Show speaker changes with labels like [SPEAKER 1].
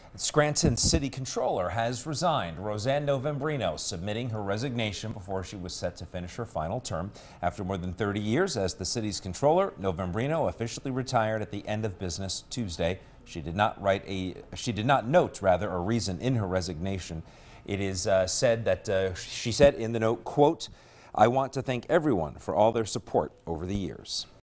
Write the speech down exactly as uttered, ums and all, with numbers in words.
[SPEAKER 1] Scranton City Controller has resigned. Roseanne Novembrino submitting her resignation before she was set to finish her final term. After more than thirty years as the city's controller, Novembrino officially retired at the end of business Tuesday. She did not write a she did not note rather a reason in her resignation. It is uh, said that uh, she said in the note, quote, "I want to thank everyone for all their support over the years."